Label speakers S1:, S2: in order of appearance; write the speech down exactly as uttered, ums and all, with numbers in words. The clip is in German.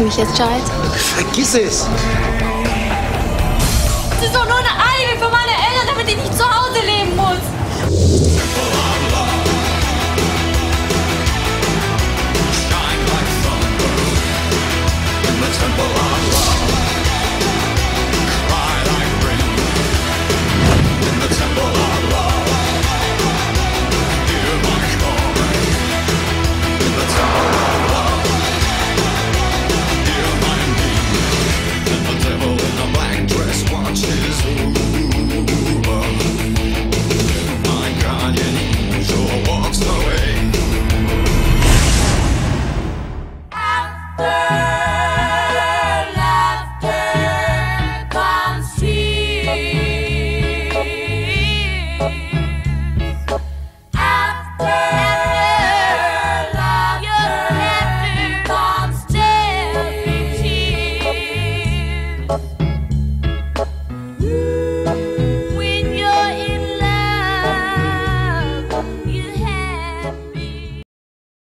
S1: du mich jetzt, Giles?
S2: Vergiss es!
S1: Das ist doch nur eine Alibi für meine Eltern, damit ich nicht zu Hause leben muss.
S3: Shine like sun in the temple